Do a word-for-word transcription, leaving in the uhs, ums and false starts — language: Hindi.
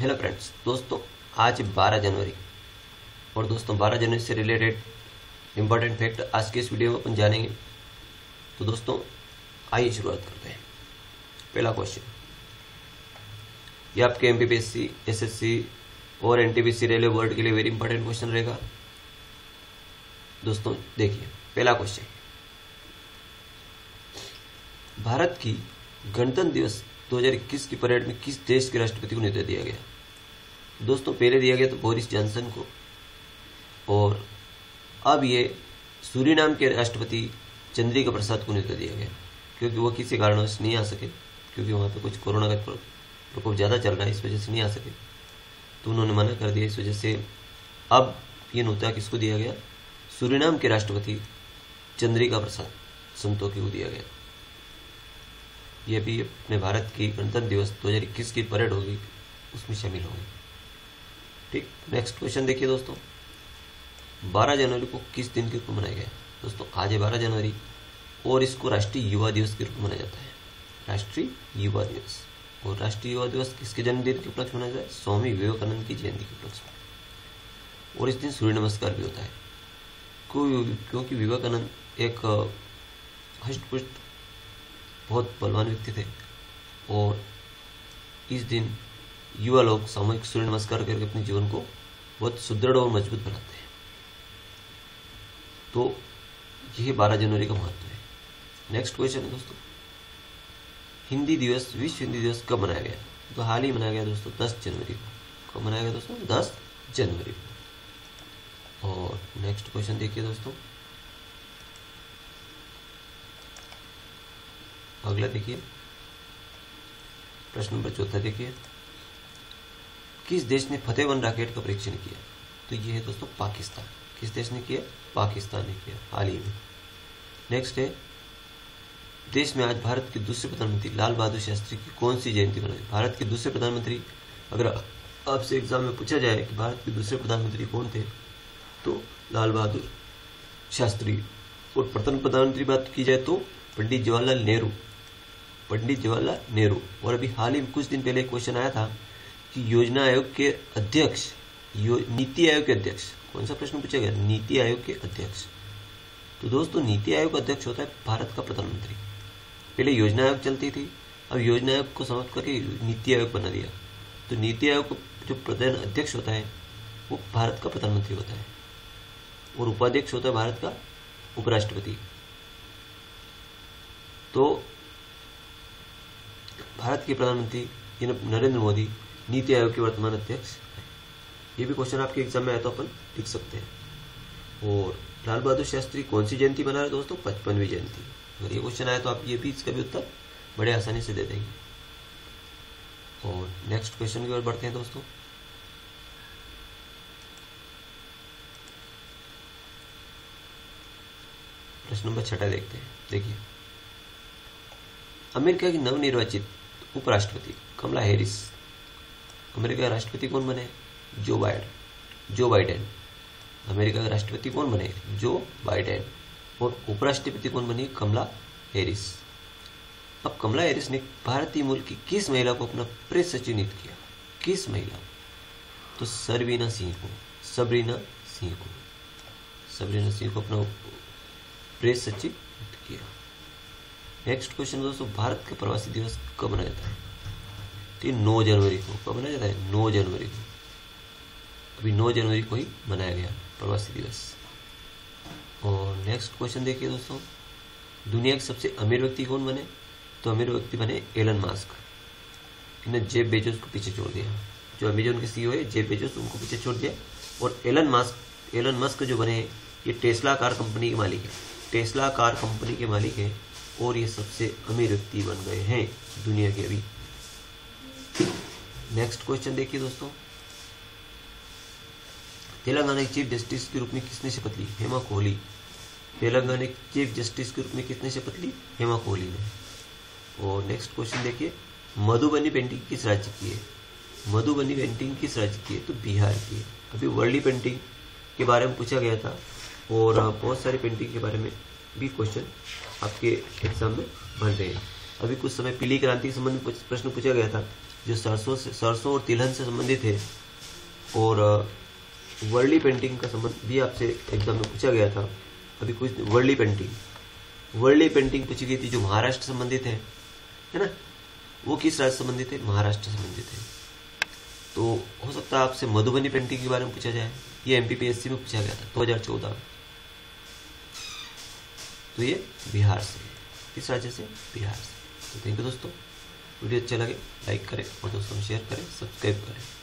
हेलो फ्रेंड्स, दोस्तों आज बारह जनवरी और दोस्तों बारह जनवरी से रिलेटेड इंपॉर्टेंट फैक्ट आज के इस वीडियो में अपन जानेंगे। तो दोस्तों आइए शुरुआत करते हैं। पहला क्वेश्चन, ये आपके एमपीपीएससी, एसएससी और एनटीपीसी रेलवे बोर्ड के लिए वेरी इंपॉर्टेंट क्वेश्चन रहेगा। दोस्तों देखिए पहला क्वेश्चन, भारत की गणतंत्र दिवस दो हज़ार इक्कीस की परेड में किस देश के राष्ट्रपति को नेतृत्व दिया गया? दोस्तों पहले दिया गया तो बोरिस जॉनसन को, और अब ये सूरीनाम के राष्ट्रपति चंद्रिका प्रसाद को नेतृत्व दिया गया, क्योंकि वो किसी कारणवश नहीं आ सके, क्योंकि वहाँ पे कुछ कोरोना का प्रकोप ज़्यादा चल रहा है, इस वजह से नहीं आ सके, तो उन्होंने मना कर दिया। इस वजह से अब ये नोता किसको दिया गया? सूरीनाम के राष्ट्रपति चंद्रिका प्रसाद संतोखी को दिया गया। ये भी अपने भारत की गणतंत्र दिवस दो हज़ार इक्कीस की परेड होगी उसमें शामिल होंगे। ठीक, नेक्स्ट क्वेश्चन देखिए दोस्तों, बारह जनवरी को किस दिन के रूप में मनाया गया? दोस्तों आज है बारह जनवरी और इसको राष्ट्रीय युवा दिवस के रूप में मनाया जाता है, राष्ट्रीय युवा दिवस। और राष्ट्रीय युवा दिवस किसके जन्मदिन के उपलक्ष्य मनाया जाता है? स्वामी विवेकानंद की जयंती के उपलक्ष्य में। और इस दिन सूर्य नमस्कार भी होता है, क्योंकि विवेकानंद एक हष्टपुष्ट बहुत बलवान व्यक्ति थे और इस दिन युवा लोग सामूहिक सूर्य नमस्कार करके अपने जीवन को बहुत सुदृढ़ और मजबूत बनाते हैं। तो यह बारह जनवरी का महत्व है। नेक्स्ट क्वेश्चन है दोस्तों, हिंदी दिवस, विश्व हिंदी दिवस कब मनाया गया? तो हाल ही मनाया गया दोस्तों दस जनवरी को। कब मनाया गया दोस्तों? दस जनवरी को। और नेक्स्ट क्वेश्चन देखिए दोस्तों, अगला देखिए प्रश्न नंबर चौथा देखिए, किस देश ने फतेह वन रॉकेट का परीक्षण किया? तो ये है दोस्तों पाकिस्तान। किस देश ने किया? पाकिस्तान ने किया हाल ही में। नेक्स्ट है, देश में आज भारत के दूसरे प्रधानमंत्री लाल बहादुर शास्त्री की कौन सी जयंती मनाई? भारत के दूसरे प्रधानमंत्री, अगर आपसे एग्जाम में पूछा जाए कि भारत के दूसरे प्रधानमंत्री कौन थे, तो लाल बहादुर शास्त्री। और प्रथम प्रधानमंत्री बात की जाए तो पंडित जवाहरलाल नेहरू, पंडित जवाहरलाल नेहरू। और अभी हाल ही में कुछ दिन पहले क्वेश्चन आया था कि योजना आयोग के अध्यक्ष, नीति आयोग के अध्यक्ष, कौन सा प्रश्न पूछा गया? नीति आयोग के अध्यक्ष। तो दोस्तों नीति आयोग का अध्यक्ष होता है भारत का प्रधानमंत्री। पहले योजना आयोग चलती थी, अब योजना आयोग को समाप्त करके नीति आयोग बना दिया। तो नीति आयोग को जो प्रधान अध्यक्ष होता है वो भारत का प्रधानमंत्री होता है, और उपाध्यक्ष होता है भारत का उपराष्ट्रपति। तो भारत के प्रधानमंत्री नरेंद्र मोदी नीति आयोग के वर्तमान अध्यक्ष हैं। ये भी क्वेश्चन आपके एग्जाम में आया तो अपन लिख सकते हैं। और लाल बहादुर शास्त्री कौन सी जयंती मना रहे दोस्तों? पचपनवीं जयंती। अगर ये क्वेश्चन आया तो आप ये भी इसका भी उत्तर बड़े आसानी से दे देंगे। और नेक्स्ट क्वेश्चन की ओर बढ़ते हैं दोस्तों, प्रश्न नंबर छठा देखते हैं। देखिए, अमेरिका की नवनिर्वाचित उपराष्ट्रपति कमला हैरिस, अमेरिका का राष्ट्रपति कौन बने? Joe Biden, Joe Biden. America का राष्ट्रपति कौन बने? Joe Biden. और उपराष्ट्रपति कौन बनी? Kamala Harris. अब कमला हैरिस ने भारतीय मूल की किस महिला को अपना प्रेस सचिव नियुक्त किया? किस महिला? तो सरवीना सिंह को, सबरीना सिंह को, सबरीना सिंह को अपना प्रेस सचिव नियुक्त किया। नेक्स्ट क्वेश्चन दोस्तों, भारत का प्रवासी दिवस कब मनाया जाता है? तो नौ जनवरी को। कब मनाया जाता है? नौ जनवरी को। अभी नौ जनवरी को ही मनाया गया प्रवासी दिवस। और नेक्स्ट क्वेश्चन देखिए दोस्तों, दुनिया के सबसे अमीर व्यक्ति कौन बने? तो अमीर व्यक्ति बने एलन मास्क। इन्हें जेफ बेजोस को पीछे छोड़ दिया। जो अमेजोन के सीईओ है जेफ बेजोस, उनको पीछे छोड़ दिया। और एलन मास्क, एलन मस्क जो बने, ये टेस्ला कार कंपनी के मालिक है, टेस्ला कार कंपनी के मालिक है, और ये सबसे अमीर व्यक्ति बन गए हैं दुनिया के अभी। नेक्स्ट क्वेश्चन देखिए दोस्तों, तेलंगाना के चीफ जस्टिस के रूप में किसने शपथ ली? हेमा कोहली। तेलंगाना के चीफ जस्टिस के रूप में किसने शपथ ली? हेमा कोहली ने। और नेक्स्ट क्वेश्चन देखिए, मधुबनी पेंटिंग किस राज्य की है? मधुबनी पेंटिंग किस राज्य की है? तो बिहार की है। अभी वर्ली पेंटिंग के बारे में पूछा गया था, और बहुत सारी पेंटिंग के बारे में भी क्वेश्चन आपके एग्जाम में बन रहे हैं। अभी कुछ समय पीली क्रांति के संबंध में प्रश्न पूछा गया था, जो सरसों से सरसों और तिलहन से संबंधित है, और वर्ली पेंटिंग का संबंध भी आपसे एग्जाम में पूछा गया था। अभी कुछ वर्ली पेंटिंग वर्ली पेंटिंग पूछी गई थी जो महाराष्ट्र संबंधित है है ना, वो किस राज्य संबंधित है? महाराष्ट्र संबंधित है। तो हो सकता है आपसे मधुबनी पेंटिंग के बारे में पूछा जाए, ये एमपीपीएससी में पूछा गया था दो हज़ार चौदह में। तो ये बिहार से, किस राज्य से? बिहार से। तो थैंक यू दोस्तों, वीडियो अच्छा लगे लाइक करें और दोस्तों में शेयर करें, सब्सक्राइब करें।